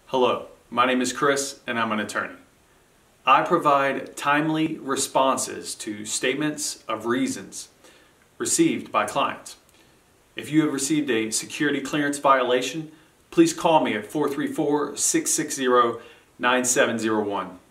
Hello, my name is Chris and I'm an attorney. I provide timely responses to statements of reasons received by clients. If you have received a security clearance violation, please call me at 434-660-9701.